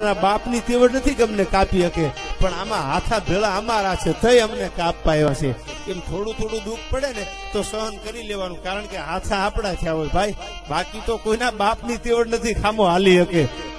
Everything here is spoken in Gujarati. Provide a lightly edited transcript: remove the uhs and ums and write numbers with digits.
બાપની તેવડ નથી કે અમને કાપી શકે, પણ આમાં હાથા ભેળા અમારા છે થઈ અમને કાપવા આવ્યા છે. એમ થોડું થોડું દુઃખ પડે ને તો સહન કરી લેવાનું, કારણ કે હાથા આપડા થયા હોય ભાઈ, બાકી તો કોઈના બાપની તેવડ નથી ખામો હાલી શકે.